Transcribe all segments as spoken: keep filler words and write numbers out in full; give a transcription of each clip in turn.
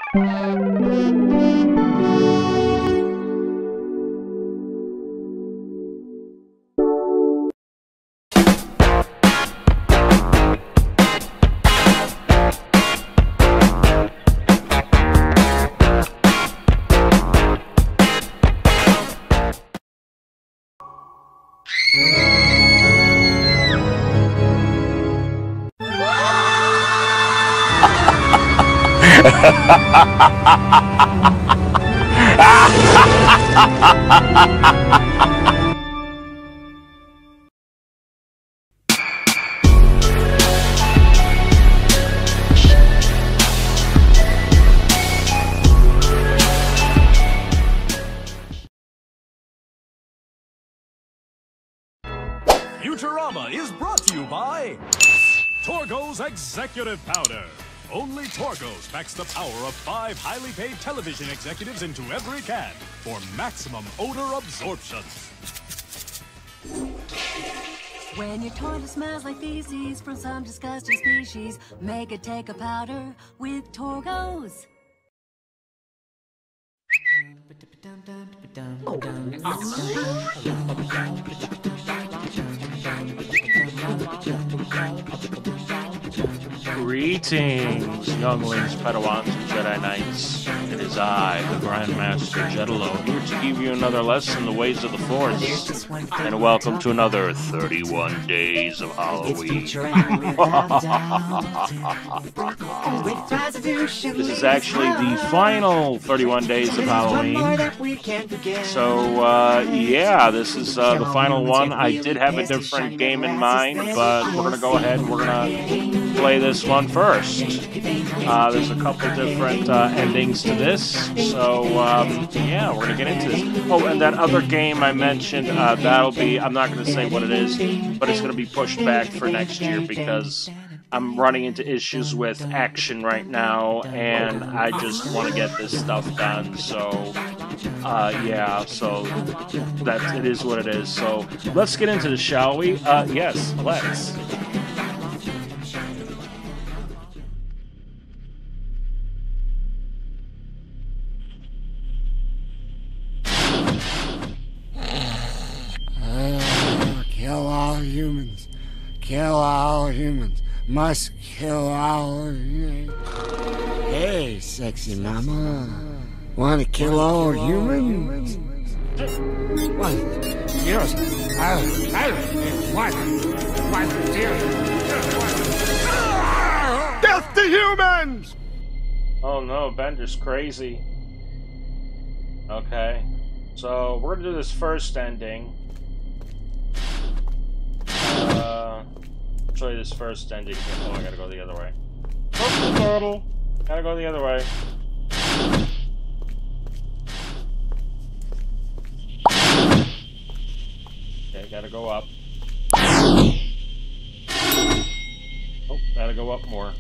Futurama is brought to you by Torgo's Executive Powder. Only Torgo's packs the power of five highly paid television executives into every can for maximum odor absorption. When your toilet smells like feces from some disgusting species, make it take a powder with Torgo's. Greetings, younglings, Padawans, and Jedi Knights. It is I, the Grandmaster Jeddalo, here to give you another lesson in the ways of the Force. And welcome to another thirty-one Days of Halloween. This is actually the final thirty-one Days of Halloween. So, uh, yeah, this is uh, the final one. I did have a different game in mind, but we're going to go ahead and we're going to play this one first. Uh, there's a couple different uh, endings to this, so um, yeah, we're gonna get into this. Oh, and that other game I mentioned, uh, that'll be, I'm not gonna say what it is, but it's gonna be pushed back for next year because I'm running into issues with action right now, and I just want to get this stuff done, so uh, yeah, so that it is what it is. So let's get into this, shall we? Uh, yes, let's. Kill all humans. Kill all humans. Must kill all humans. Hey, sexy mama. Want to kill all humans? What? Yes. I, I, what? What? Death to humans! Oh no, Bender's crazy. Okay. So, we're gonna do this first ending. Uh, I'll show you this first ending. Oh, I gotta go the other way. Oh, turtle! Gotta go the other way. Okay, gotta go up. Oh, gotta go up more.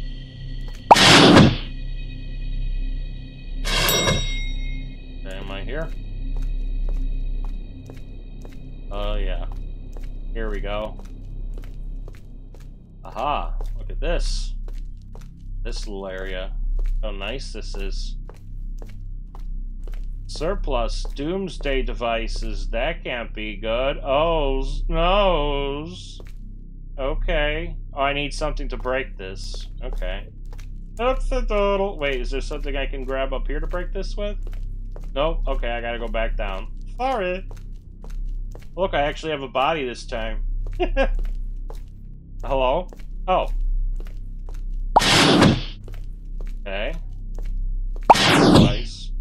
Okay, am I here? Oh, yeah. Here we go. Aha! Look at this. This little area. How nice this is. Surplus doomsday devices. That can't be good. Ohs. Noes. Okay. Oh, I need something to break this. Okay. That's the total. Wait, is there something I can grab up here to break this with? Nope. Okay, I gotta go back down. Sorry. Look, I actually have a body this time. Hello? Oh. Okay. Nice.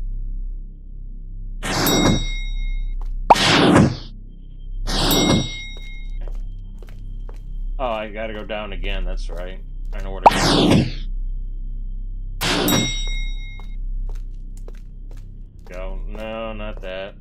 Oh, I gotta go down again, that's right. I know where to go. Go. No, not that.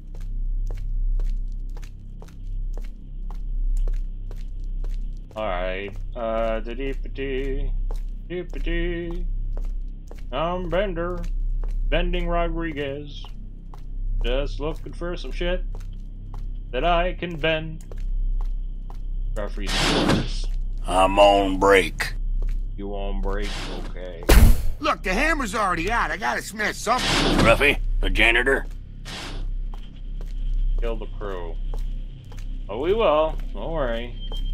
Alright, uh, da dee ba dee, dee ba dee. I'm Bender, Bending Rodriguez. Just looking for some shit that I can bend. Referee's quarters. I'm on break. You won't break? Okay. Look, the hammer's already out. I gotta smash something. Ruffy, the janitor. Kill the crew. Oh, we will. Don't worry.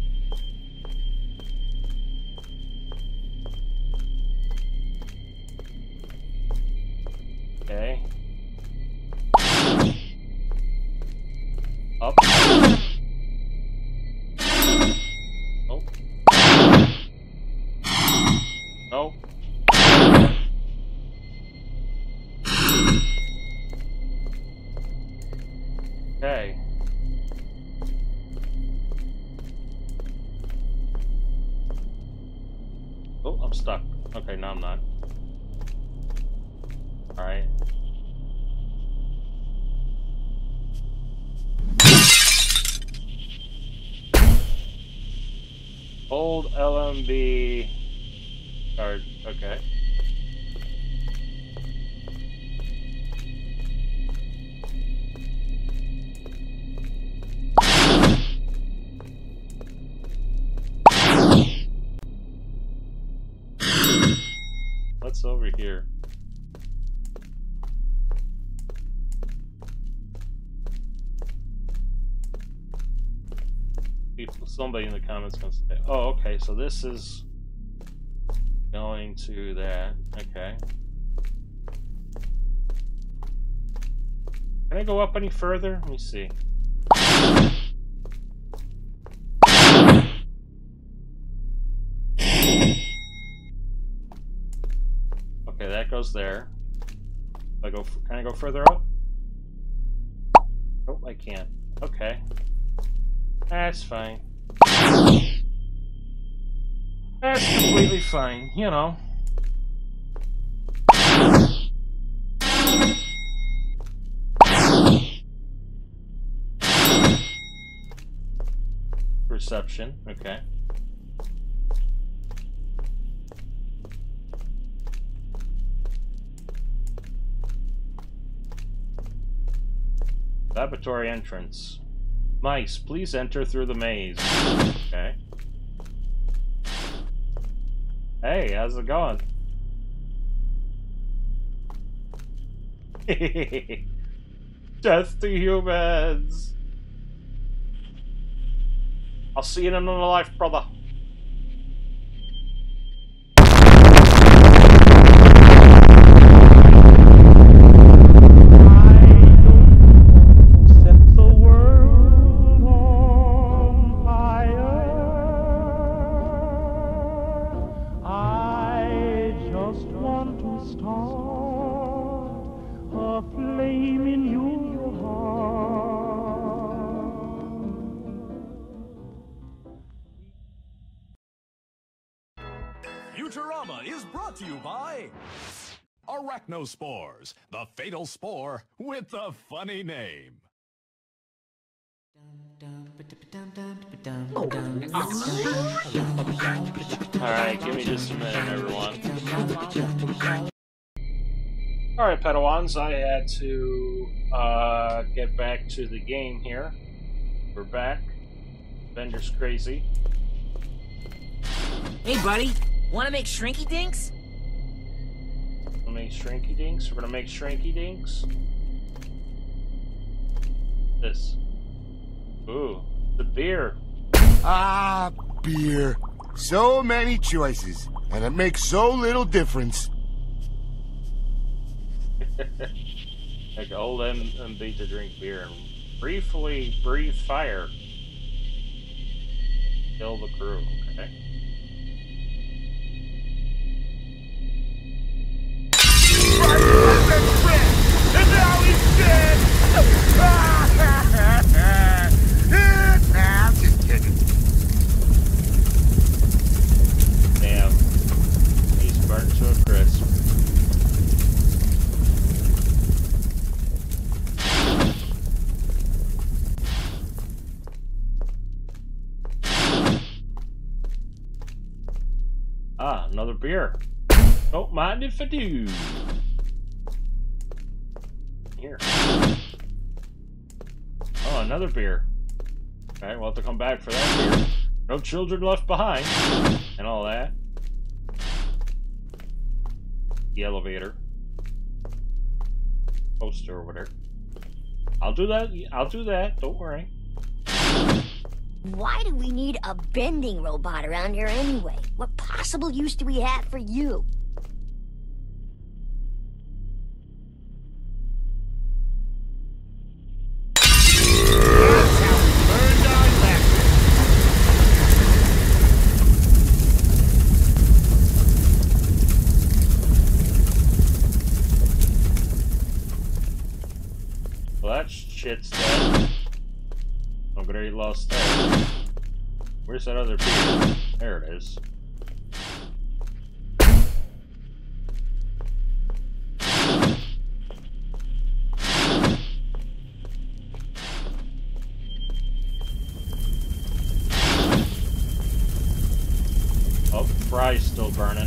Okay. Up. Oh. No. Okay. Oh, I'm stuck. Okay, no, I'm not. Alright. Old L M B card. Okay. What's over here? People, somebody in the comments gonna say, "Oh, okay, so this is going to that." Okay. Can I go up any further? Let me see. Okay, that goes there. I go. Can I go further up? Oh, I can't. Okay. That's fine. That's completely fine, you know. Perception, okay. Laboratory entrance. Mice, please enter through the maze. Okay. Hey, how's it going? Death to humans! I'll see you in another life, brother. Futurama is brought to you by Arachnospores, the fatal spore with the funny name. Alright, give me just a minute, everyone. Alright, Padawans, I had to uh, get back to the game here. We're back. Bender's crazy. Hey, buddy. Want to make shrinky dinks? Wanna make shrinky dinks? We're gonna make shrinky dinks. This. Ooh, the beer. Ah, beer. So many choices, and it makes so little difference. Like old M M B to drink beer and briefly breathe fire. Kill the crew, okay? And now he's dead! I'm just kidding. Damn. He's burnt to a crisp. Ah, another beer. Don't mind if I do. Here. Oh, another beer. Okay, we'll have to come back for that beer. No children left behind. And all that. the elevator. Poster over there. I'll do that. I'll do that. Don't worry. Why do we need a bending robot around here anyway? What possible use do we have for you? That's how we learned our lesson. Well, that shit's dead. I'm gonna get lost there. Where's that other beer? There it is. Oh, fry's still burning.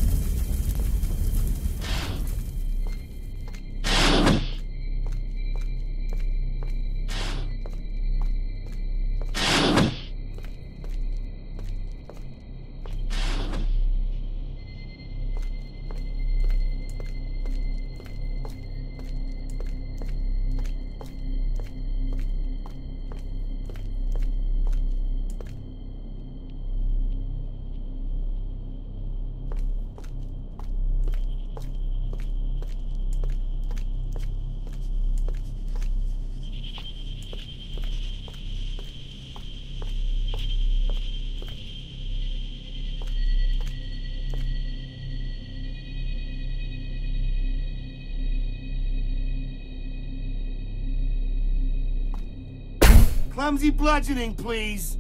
Clumsy bludgeoning, please.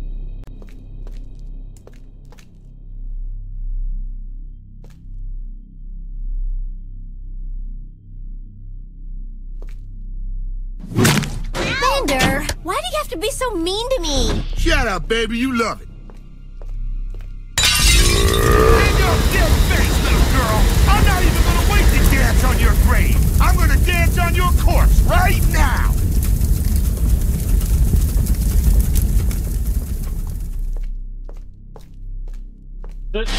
Bender, why do you have to be so mean to me? Shut up, baby. You love it. In your dead face, little girl. I'm not even gonna wait to dance on your grave. I'm gonna dance on your corpse right now. Good.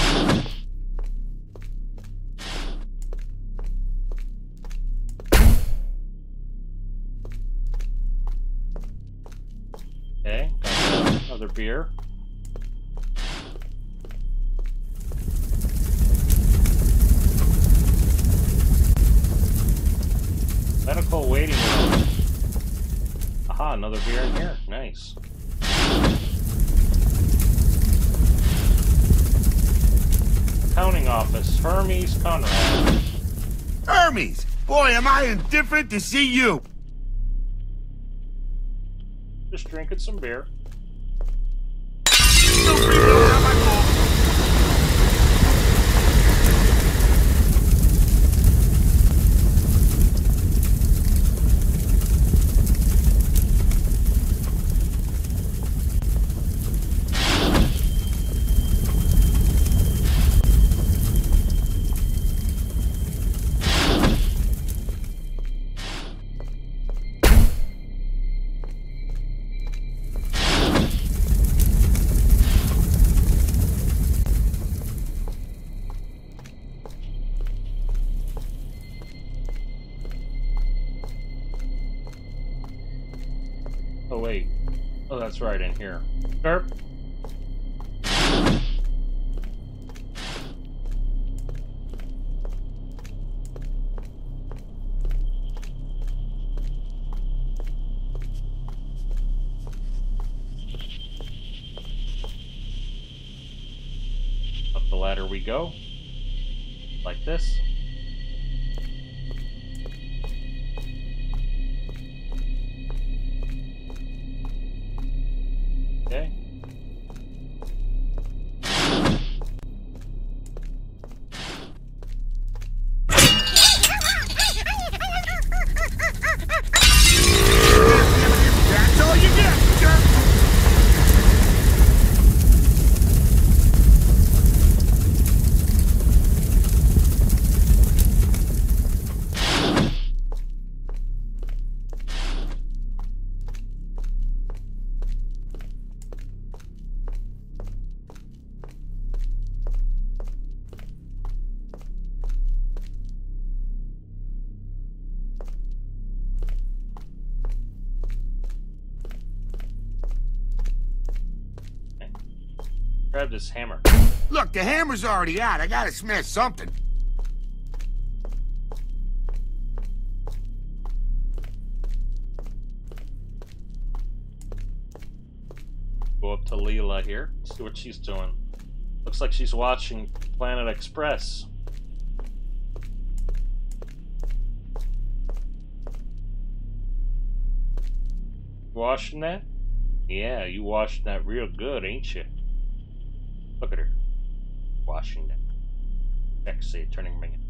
Okay, got another beer. Medical waiting room. Aha, another beer in here. Nice. Accounting office, Hermes Conrad. Hermes! Boy, am I indifferent to see you! Just drinking some beer. Still rebuilding on my goal. Oh wait. Oh, that's right, in here. Derp. Up the ladder we go. Like this. Okay. That's all you get, jerk! Grab this hammer. Look, the hammer's already out. I gotta smash something. Go up to Leela here. See what she's doing. Looks like she's watching Planet Express. Washing that? Yeah, you washing that real good, ain't you? Look at her. Washing that. Sexy, turning me.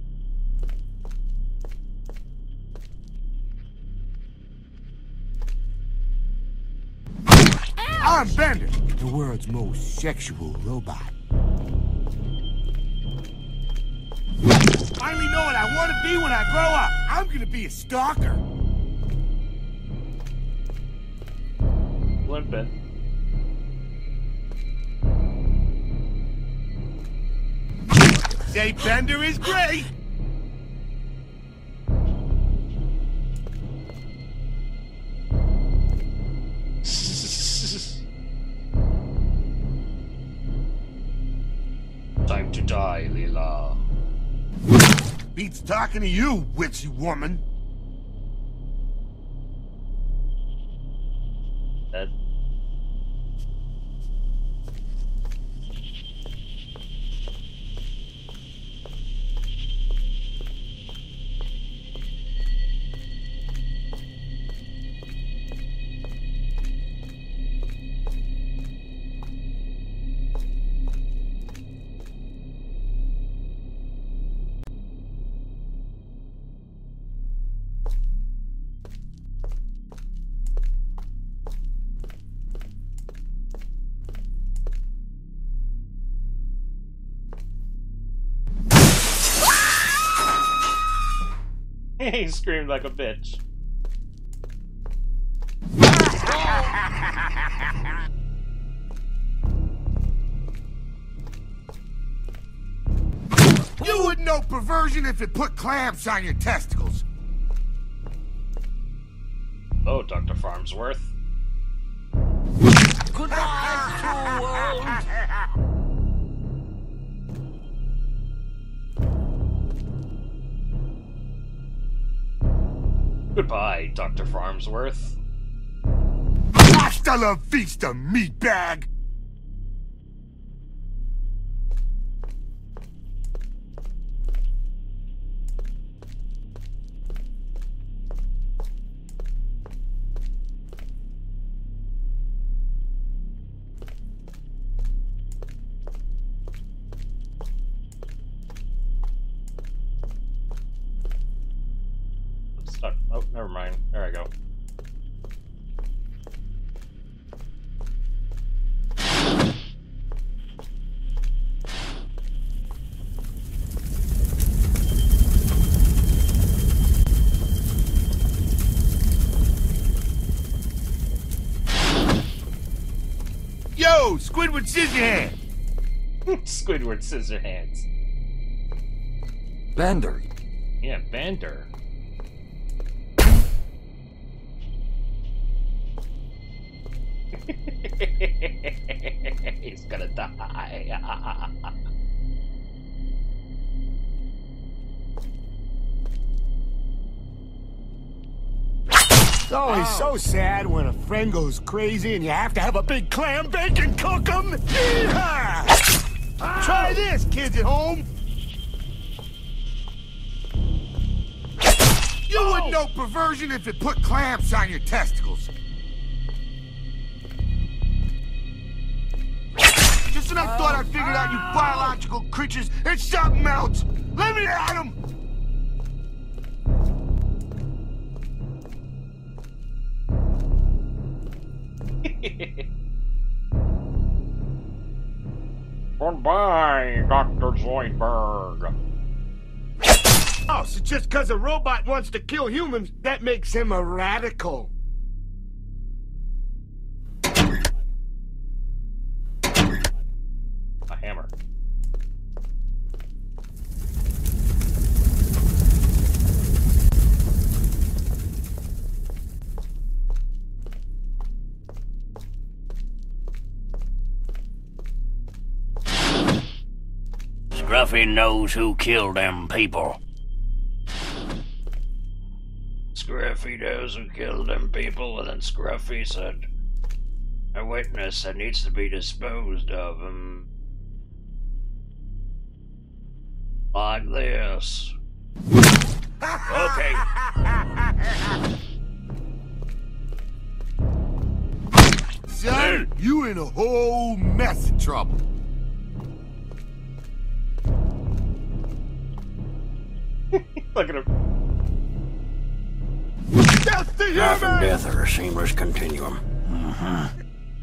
I'm Bender, the world's most sexual robot. Finally know what I want to be when I grow up. I'm gonna be a stalker. Limping. Say Bender is great. Time to die, Leela. Beats talking to you, witchy woman. Dead. He screamed like a bitch. You wouldn't know perversion if it put clamps on your testicles. Oh, Doctor Farnsworth. Goodbye, cruel world. Goodbye, Doctor Farnsworth. Hasta la vista, meatbag! Stuck. Oh, never mind. There I go. Yo, Squidward Scissorhands! Squidward Scissorhands. Bender. Yeah, Bender. He's gonna die. It's always so sad when a friend goes crazy and you have to have a big clam bake and cook 'em. Yeehaw! Try this, kids at home. You wouldn't know perversion if it put clamps on your testicles. Just when I thought I figured out you biological creatures, it's something else. Let me at 'em. Goodbye, Doctor Zoidberg. Oh, so just because a robot wants to kill humans, that makes him a radical. A hammer. Scruffy knows who killed them people. Scruffy knows who killed them people, and then Scruffy said, a witness that needs to be disposed of him. Like this. Okay. Son, you in a whole mess of trouble. Look at him. Death to Life and human! death are a seamless continuum. Mm-hmm.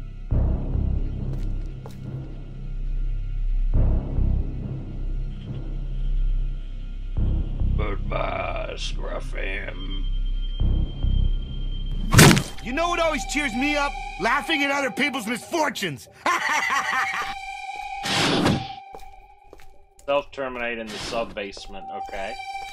Goodbye, Scruffy. You know what always cheers me up? Laughing at other people's misfortunes. Self-terminate in the sub-basement, okay.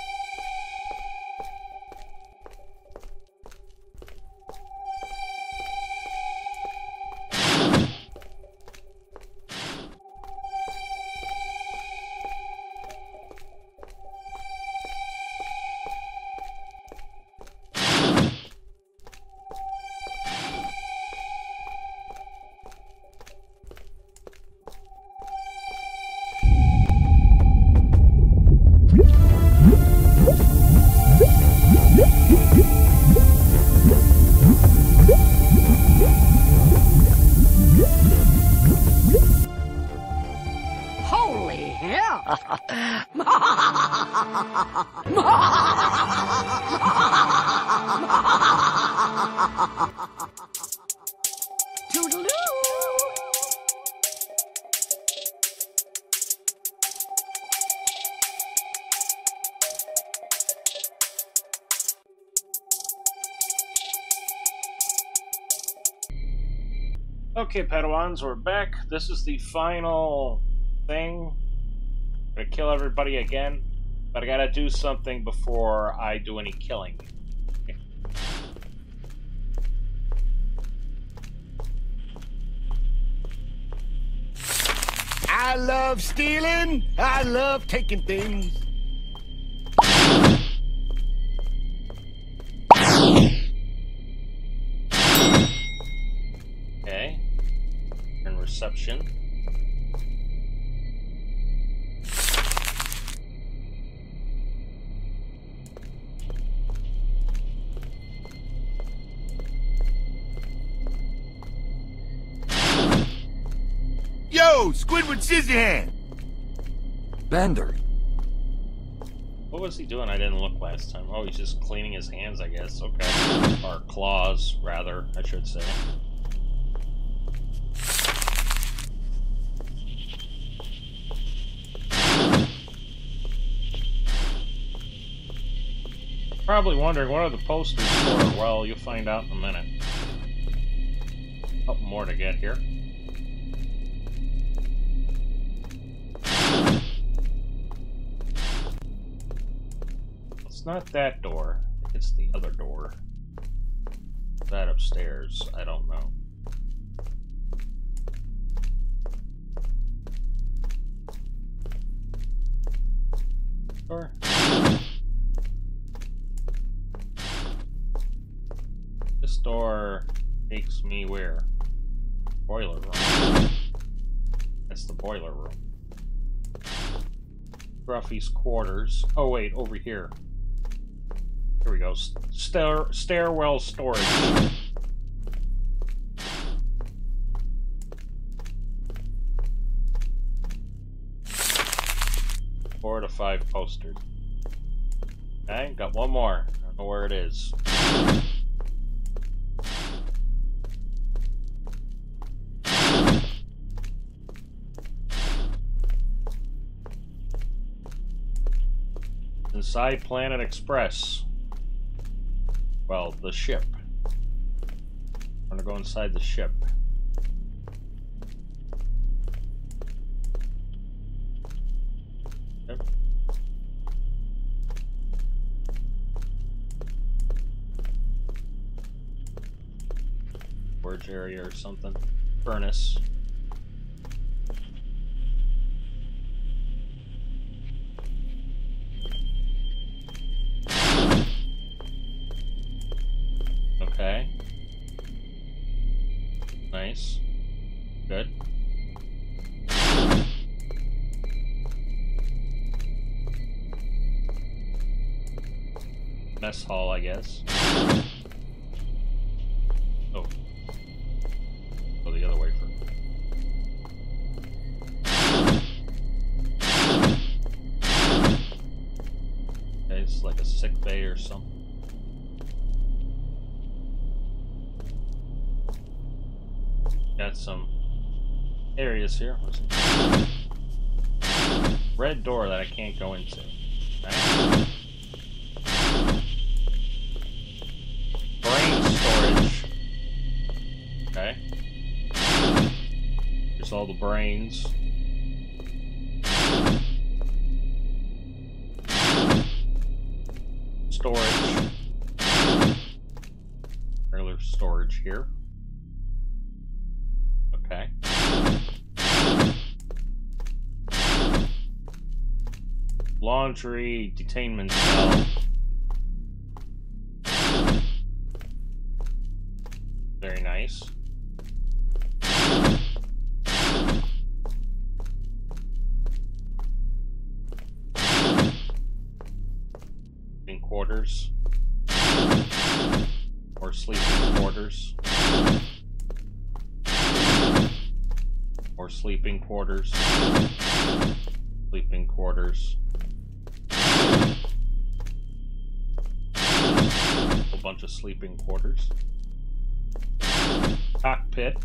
Holy hell! Toodaloo! Okay, Padawans, we're back. This is the final thing. I'm gonna kill everybody again, but I gotta do something before I do any killing. Okay. I love stealing. I love taking things. Okay. And reception. Yo, Squidward Scissorhand. Bender. What was he doing? I didn't look last time. Oh, he's just cleaning his hands, I guess. Okay. Or claws, rather, I should say. Probably wondering, what are the posters for? Well, you'll find out in a minute. Couple more to get here. It's not that door. It's the other door. That upstairs. I don't know. Door. This door takes me where? Boiler room. That's the boiler room. Scruffy's quarters. Oh wait, over here. Here we go. Stair stairwell storage. Four to five posters. Okay, got one more. I don't know where it is. Inside Planet Express. Well, the ship. I'm gonna go inside the ship. Yep. Storage area or something. Furnace. Mess hall, I guess. Oh. Go the other way first. Okay, it's like a sick bay or something. Got some areas here. Red door that I can't go into. Right. Brain storage. Okay. Here's all the brains. Storage. Regular storage here. Okay. Laundry detainment cell. Very nice. Sleeping quarters. Or sleeping quarters. Or sleeping quarters. Sleeping quarters. A bunch of sleeping quarters. Cockpit.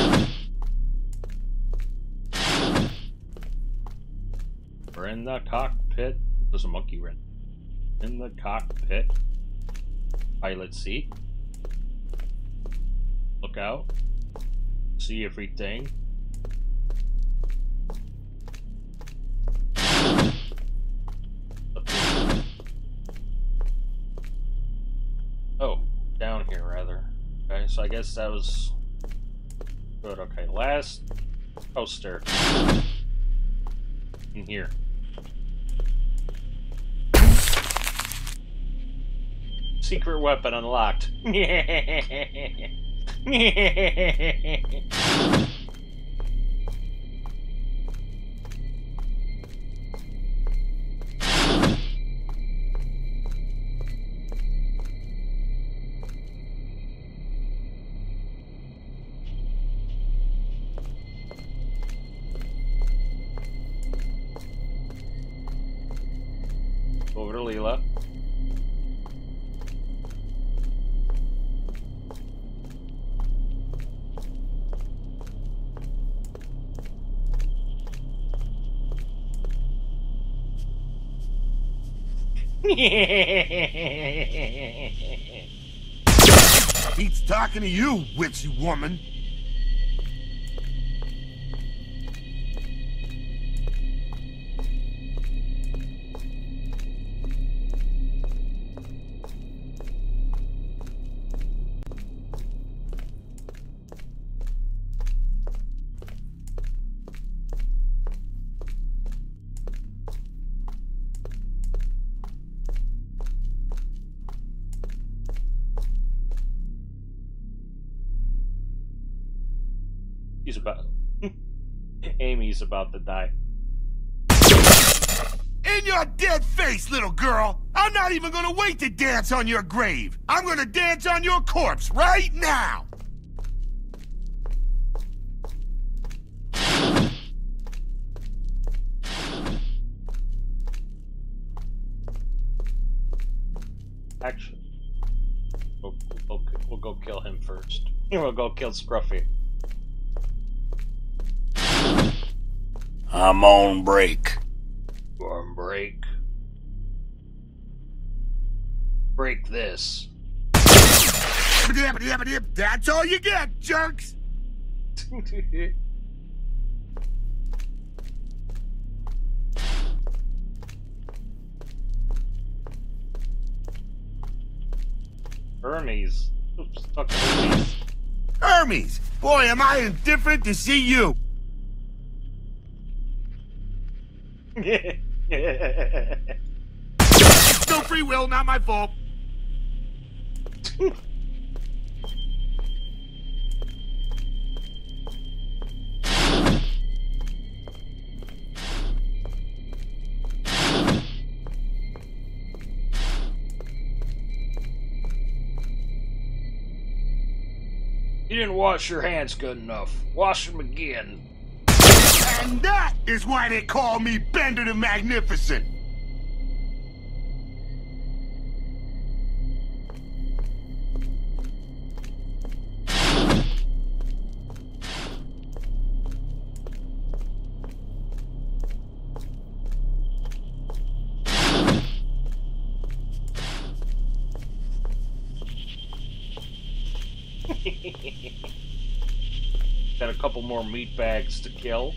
We're in the cockpit. There's a monkey wren. In the cockpit. Pilot seat. Look out. See everything. Oh, down here rather. Okay, so I guess that was good. Okay, last poster in here. Secret weapon unlocked. Over to Leela. He's talking to you, witchy woman. He's about... Amy's about to die. In your dead face, little girl! I'm not even gonna wait to dance on your grave! I'm gonna dance on your corpse right now! Actually, we'll, we'll, we'll go kill him first. We'll go kill Scruffy. I'm on break. On break. Break this. That's all you get, jerks! Hermes. Oops, fuck Hermes. Hermes! Boy, am I indifferent to see you! No free will, not my fault. You didn't wash your hands good enough. Wash them again. And that is why they call me Bender the Magnificent. Got a couple more meat bags to kill.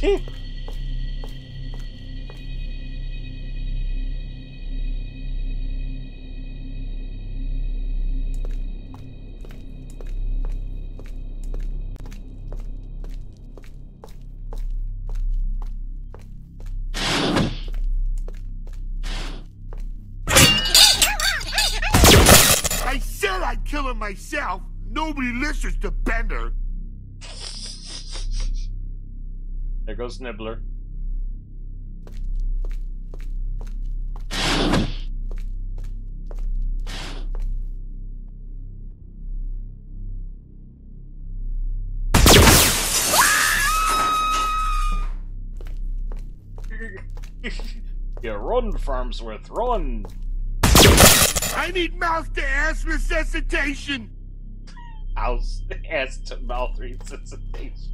I said I'd kill him myself. Nobody listens to Bender. There goes Nibbler. Yeah, run, Farmsworth, run! I need mouth-to-ass resuscitation. House ass to mouth resuscitation.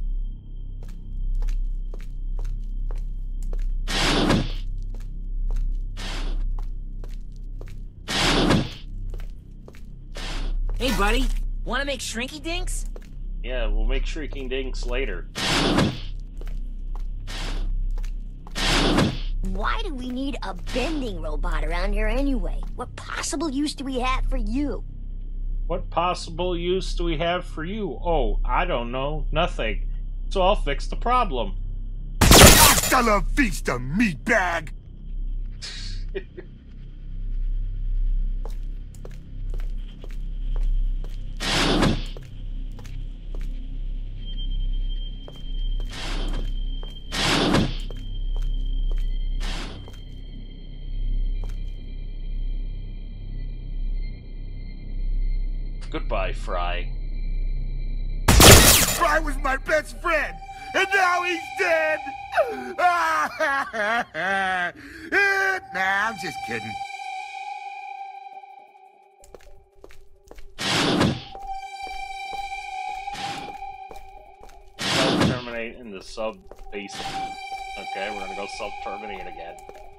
Hey, buddy. Want to make shrinky dinks? Yeah, we'll make shrieking dinks later. Why do we need a bending robot around here anyway? What possible use do we have for you? What possible use do we have for you? Oh, I don't know. Nothing. So I'll fix the problem. Hasta la vista, meatbag! Goodbye, Fry. Fry was my best friend, and now he's dead! Nah, I'm just kidding. Self-terminate in the sub-base. Okay, we're gonna go self-terminate again.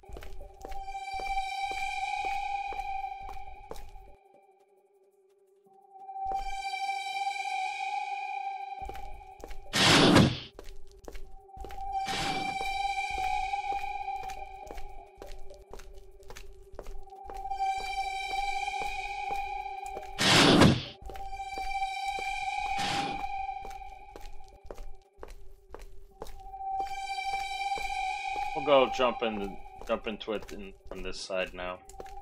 We'll go jump in the, jump into it in, on this side now.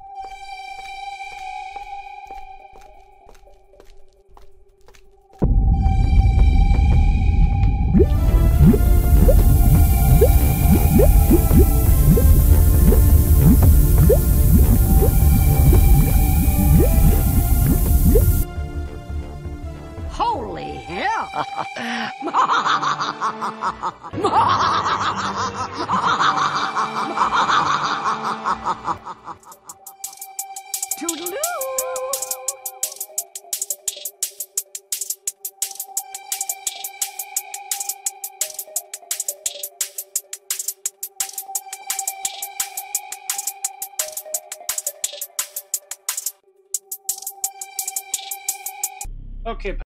Holy hell! Toodaloo! Okay.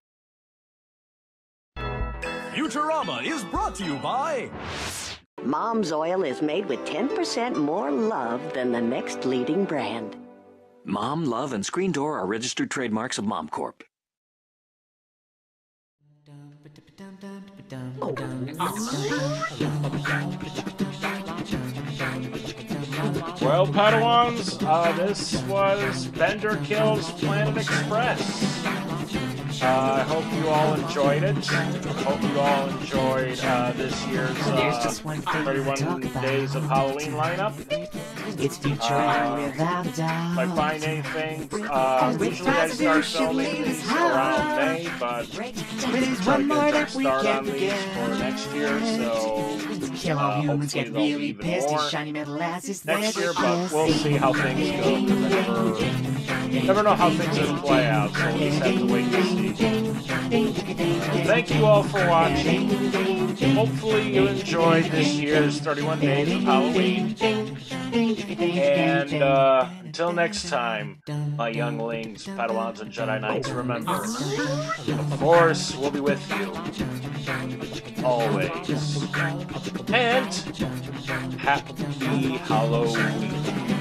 Futurama is brought to you by... Mom's oil is made with ten percent more love than the next leading brand. Mom, Love, and Screen Door are registered trademarks of Mom Corp. Well, Padawans, uh, this was Bender Kills Planet Express. Uh, I hope you all enjoyed it. Hope you all enjoyed uh, this year's uh, thirty-one Days of Halloween lineup. It's Futurama uh, without a doubt. If I find anything, uh, usually I start filming these around May, but try to get a start on these for next year, so uh, hopefully there'll be even more next year, but we'll see how things go, because I never, never know how things will play out, so we'll just have to wait and see. Thank you all for watching. Hopefully you enjoyed this year's thirty-one Days of Halloween. And uh, until next time, my younglings, Padawans, and Jedi Knights, remember, the Force will be with you always. And happy Halloween.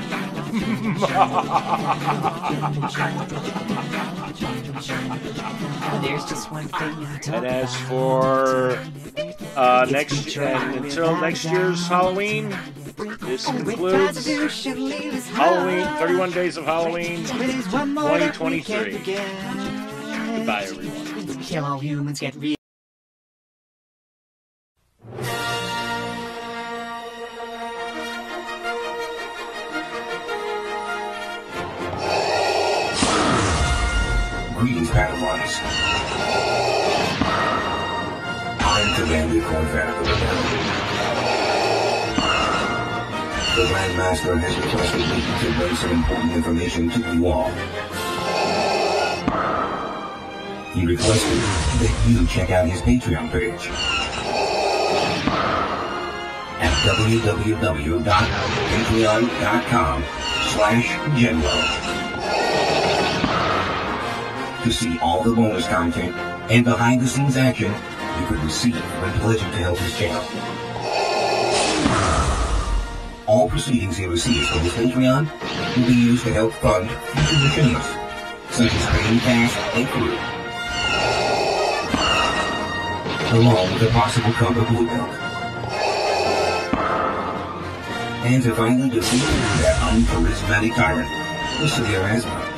There's just one thing. And as for uh, next, and until next year's Halloween, this concludes Halloween, thirty-one Days of Halloween, twenty twenty-three. Goodbye, everyone. Kill all humans, get real. Greetings, Padawans. I'm Commander Corvette of the Rebellion. The Grandmaster has requested me to bring some important information to you all. He requested that you check out his Patreon page at w w w dot patreon dot com slash Jeddalo to see all the bonus content and behind-the-scenes action you could receive when pledging to help his channel. All proceedings he receives from his Patreon will be used to help fund future missions, such as training cast and crew, along with a possible cup of blue milk. And to finally defeat that uncharismatic tyrant, the severe asthma.